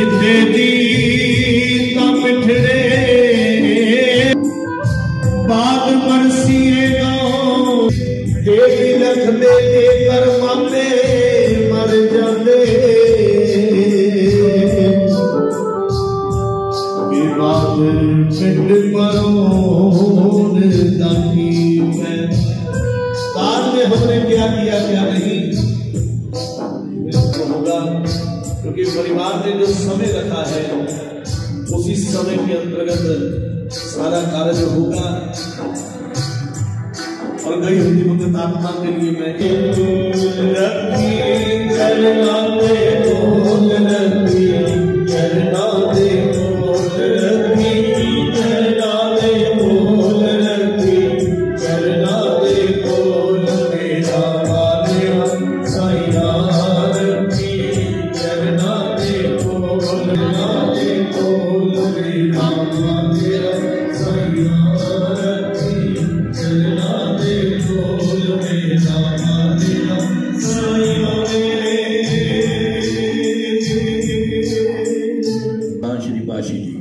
जिते दी पिठड़े बाग बरसीए गाओ देवी रख दे कर मापे मर जाते विवाद पिंड मरोन दानी में बाद में हमने क्या किया क्या नहीं होगा, क्योंकि परिवार ने जो समय रखा है उसी समय के अंतर्गत सारा कार्य होगा। और गई हुई भक्त आत्मा के लिए मैं चरना दे बोल रखी चरना दे बोल रखी चरना दे बोल रखी चरना दे बोल मेरा वाले साईं रखी चरना दे बोल मेरा वाले साईं रखी चरना दे बोल मेरा वाले साईं श्री पाशी जी।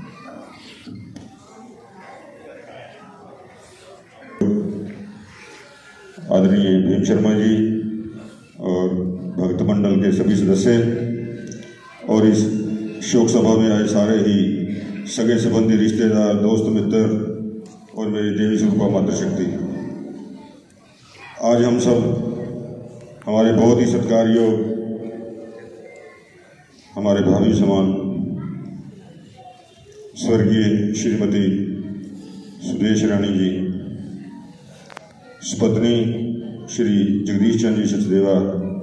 आदरणीय भीम शर्मा जी और भक्त मंडल के सभी सदस्य और इस शोक सभा में आए सारे ही सगे संबंधी रिश्तेदार दोस्त मित्र और मेरी देवी स्वरूपा मातृशक्ति, आज हम सब हमारे बहुत ही सत्कार्यों हमारे भाभी समान स्वर्गीय श्रीमती सुदेश रानी जी, सुपत्नी श्री जगदीश चंद जी सचदेवा,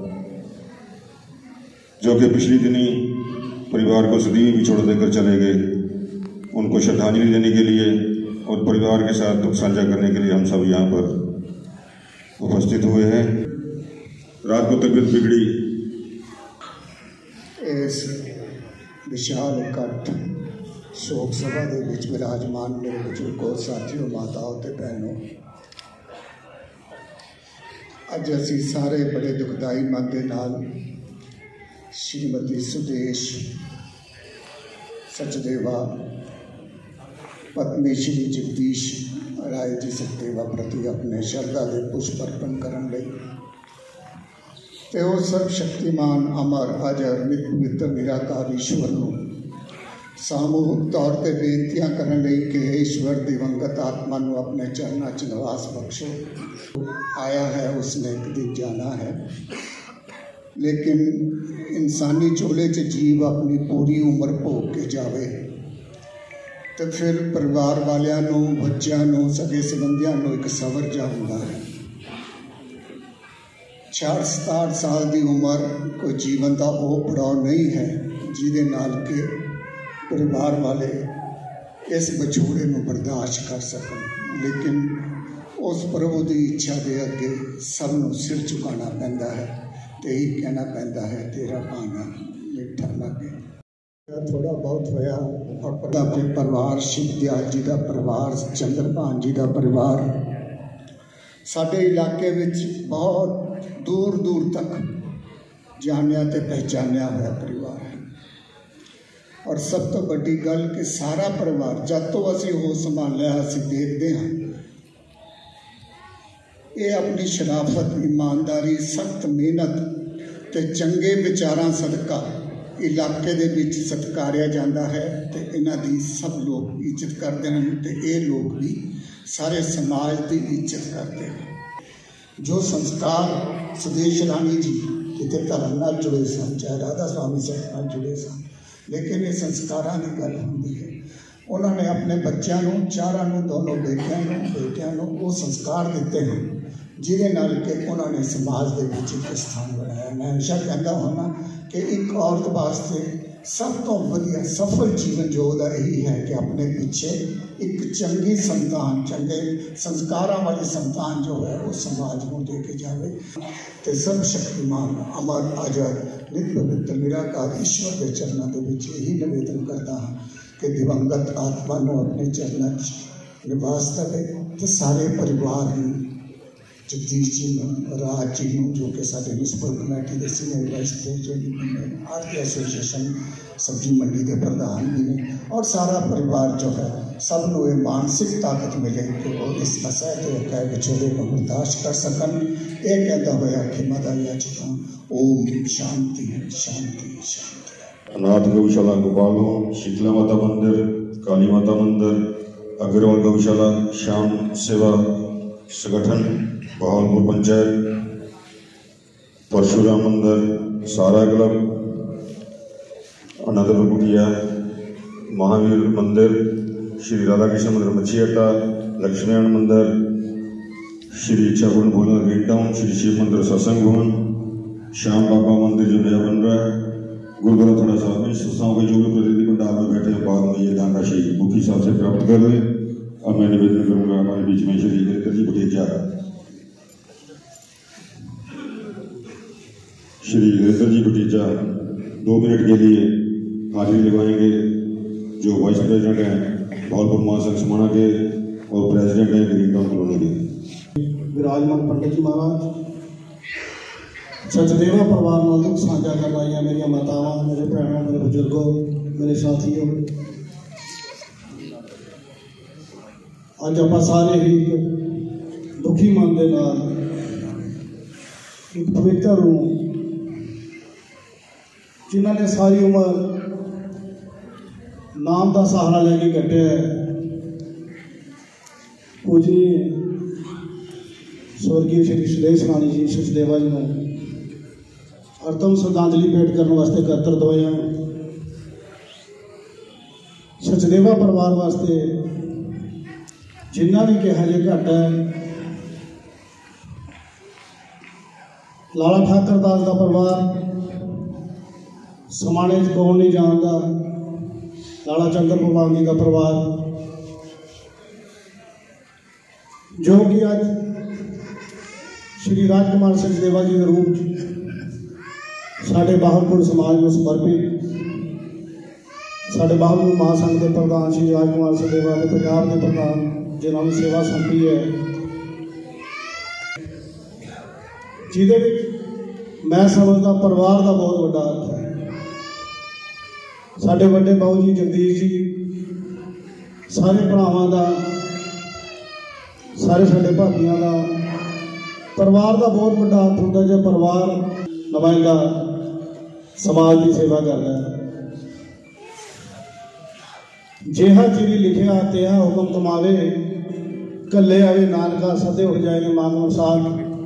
जो कि पिछली दिनी परिवार को सदी भी छोड़ देकर चले गए, उनको श्रद्धांजलि देने के लिए और परिवार के साथ दुख साझा करने के लिए हम सब यहाँ पर उपस्थित हुए हैं। रात को तबीयत बिगड़ी, इस विशाल इकट्ठ शोक सभा के विच विराजमान मेरे बुजुर्गों साथियों माताओं ते बहनों, अज असी सारे बड़े दुखदाई मन के नाल श्रीमती सुदेश सचदेवा पत्नी श्री जगदीश राय जी सचदेवा प्रति अपने श्रद्धा के पुष्प अर्पण करने ते वो सर्व शक्तिमान अमर अजर नित पवित्र निराकार ईश्वर को सामूहिक तौर पर बेनतियां करने कि ईश्वर दिवंगत आत्मा को अपने चरणों च निवास बख्शो। आया है उसने एक दिन जाना है, लेकिन इंसानी झोले च जीव अपनी पूरी उम्र भोग के जावे तो फिर परिवार वालियां नूं बच्चों नूं सगे संबंधियों नूं एक सबर जा हुंदा है। 66 साल की उम्र कोई जीवन का वो पड़ाव नहीं है जिहदे नाल के परिवार वाले इस विछोड़े में बर्दाश्त कर सकन, लेकिन उस प्रभु की इच्छा के अगे सबनों सिर झुकाना पैंदा है तो यही कहना पैंदा है तेरा पाना मिठा लगे। थोड़ा बहुत होया और अपने परिवार शिव दयाल जी का परिवार चंद्रभान जी का परिवार साडे इलाके विच बहुत दूर दूर तक जानिया ते पहचानिया हुआ परिवार है। और सब तो बड़ी गल कि सारा परिवार जब तो असी हो संभालिया असी देखते हैं ये अपनी शराफत ईमानदारी सख्त मेहनत ते चंगे विचारां सदका इलाके दे विच सत्कारिया जाता है तो इन्हां दी सब लोग इज्जत करते हैं तो ये लोग भी सारे समाज की इज्जत करते हैं। जो संस्कार सुदेश रानी जी कितने धर्म नाल जुड़े सन, चाहे राधा स्वामी सत नाल जुड़े सन, लेकिन ये संस्कारां की गल होंदी है। उन्होंने अपने बच्चों को चारों दोनों बेटियां को वो संस्कार दिते हैं जिहदे नाल के उन्होंने समाज के विच एक स्थान बनाया। मैं हमेशा कहता होना कि एक औरत वास्ते सब तो वधिया सफल जीवन जो यही है कि अपने पीछे एक चंगी संतान चंगे संस्कारों वाली संतान जो है वो समाज को दे के जाए। तो सर्व शक्तिमान अमर अजर नित पवित्र निराकार ईश्वर के चरणों के विच यही निवेदन करता हाँ कि दिवंगत आत्मा को अपने चरणों निवास करे तो सारे परिवार जगदीश जी राज जी जो कि साढ़े म्यूनसिपल कमेटी के senior vice president Aarti association सब्जी मंडी के प्रधान भी ने और सारा परिवार जो है सब को ये मानसिक ताकत मिले कि वो इस मसले के अकाय विछोड़े को बर्दाश्त कर सकन। ये कहता हुआ कि माता या चुका ओम शांति शांति शांति। अनाथ गौशाला गोपाल भवन, शीतला माता मंदिर, काली माता मंदिर, अग्रवाल गौशाला, श्याम सेवा संगठन, बहावलपुर पंचायत, परशुराम मंदिर, सारा क्लब, अनंतपुर कुटिया, महावीर मंदिर, श्री राधा कृष्ण मंदिर मच्छी अड्डा, लक्ष्मीनारायण मंदिर, श्री इच्छापूर्ण भोजन ग्रीन टाउन, श्री शिव मंदिर सत्संग भवन, श्याम बाबा मंदिर जो नया बन रहा है, गुरुद्वारा थोड़ा सा इन संस्थाओं के जो भी प्रतिनिधि पंडाल में बैठे हैं बाद में ये धनराशि मुखी साहब से प्राप्त कर लें। अब मैं निवेदन करूंगा हमारे बीच में श्री गिरिधर जी बुटेजा, श्री गिरिधर जी बुटेजा 2 मिनट के लिए हाजिरी लगवाएंगे, जो वाइस प्रेसिडेंट हैं बहावलपुर महासंघ समाना के और प्रेसिडेंट हैं ग्रीन टाउन कॉलोनी के। विराजमान पंडित जी महाराज, सचदेवा परिवार नाल दुख साझा कर रही हैं मेरी मातावां, मेरे भैनों, मेरे बुजुर्गों, मेरे साथियों। अज आप सारे ही दुखी मन के नाल एक पवित्र रूह जिन्होंने सारी उम्र नाम का सहारा लेके कटे पूजनीय स्वर्गीय श्री सुरेश राणी जी सचदेवा जी ने अर्थम श्रद्धांजलि भेंट करने वास्ते एकत्रित होए हैं। सचदेवा परिवार वास्ते जिन्ना भी कहा जे घट है, लाला ठाकर दास का परिवार समाने कौन नहीं जानता, लाला चंद्र भगवानी का परिवार जो कि अज श्री राजकुमार सचदेवा जी के रूप साढ़े बहावलपुर समाज में समर्पित, साढ़े बहावलपुर महासंघ के प्रधान श्री राजकुमार सचदेवा के पंजाब के प्रधान जिन्होंने सेवा सौंपी है, जिदे मैं समझदा परिवार का बहुत बड़ा अर्थ है। साढ़े बड़े बाबू जी जगदीश जी, सारे भरावां दा, सारे साढ़े भाबियां दा परिवार का बहुत बड़ा अर्थ होता जो परिवार नुमाइंदा समाज की सेवा करता है। जेहा चिरी लिखिया तेहा हुक्म कमावे, कले आवे नानका सदे हो जाएंगे मांगो साग।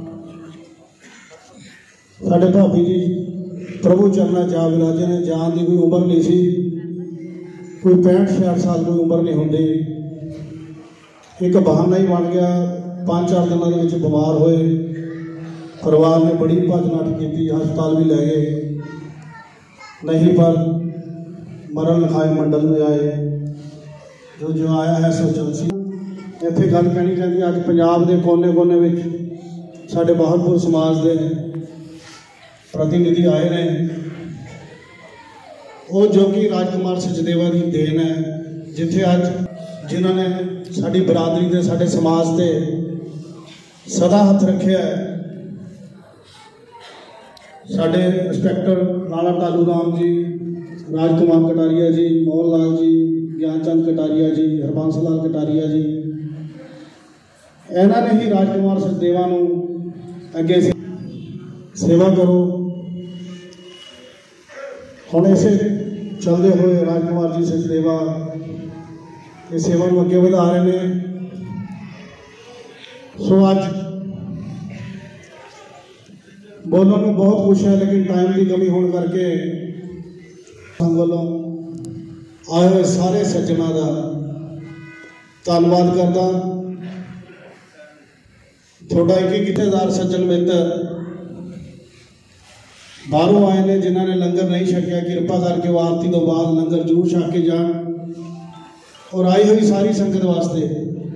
साढ़े भाभी जी प्रभु चरना जा विराजे ने, जान की कोई उम्र नहीं सी, कोई 65-66 साल कोई उम्र नहीं होंगी, एक बहाना ही बन गया। 5-4 दिनों के बीमार होए, परिवार ने बड़ी भज नठ की, हस्पताल भी ले गए, नहीं पर मरण लिखाए मंडल में आए, जो आया है सो चलसी। इत्थे गल कहनी चाहिए, अज पंजाब के कोने कोने में साढ़े बहावलपुर समाज के प्रतिनिधि आए ने, वो जो कि राजकुमार सचदेवा की देन है, जिथे अज जिन्होंने साड़ी बरादरी के साढ़े समाज से सदा हथ रखे है। साढ़े इंस्पैक्टर राणा टालू राम जी, राजकुमार कटारिया जी, मोहन लाल जी, ज्ञानचंद कटारिया जी, हरबंस लाल कटारिया जी, इन्होंने ही राजकुमार सचदेवा नूं अगे सेवा करो। हुण इसे चलते हुए राजकुमार जी सचदेवा ये सेवा को अगे बढ़ा रहे हैं। सो अज बोलने में बहुत कुछ है, लेकिन टाइम की कमी होने करके वालों आए हुए सारे सज्जना का धन्यवाद करता। थोड़ा एक कितेदार सज्जन मित्र बाहरों आए ने, जिन्होंने लंगर नहीं छकिया, कृपा करके वो आरती तो बाद लंगर जरूर छक के जान। और आई हुई सारी संगत वास्ते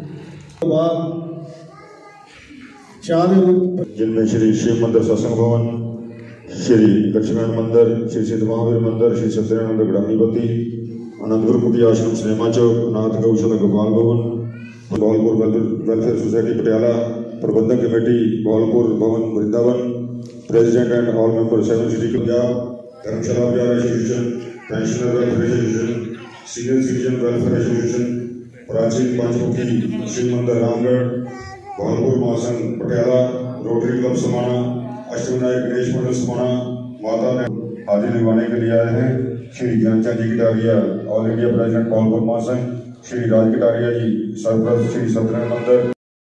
जिनमें श्री शिव मंदिर सत्संग भवन, श्री लक्ष्मीनारायण मंदिर, श्री सिद्ध महावीर मंदिर, श्री सत्यनारायण मंदिर ग्रामीपति, अनंतपुर कुटिया आश्रम सिनेमा चौक, अनाथ गौशाला गोपाल भवन, बहावलपुर वेलफेयर सोसाइटी पटियाला, प्रबंधक कमेटी धौलपुर भवन Vrindavan, president and all member seven city Punjab, Dharamshala प्यार association, pensioner welfare association, senior citizen welfare association, प्राचीन पंचमुखी शिव मंदिर रामगढ़, धौलपुर महासंघ पटियाला, रोटरी क्लब समाना, अष्टविनायक गणेश मंडल समाना, माता ने हाजिर निभाने के लिए आए हैं। Shri Gyanchand ji Kataria all India president Dhaulpur महासंघ, श्री राज कटारिया जी सरपरस्त श्री सत्यनारायण मंदिर।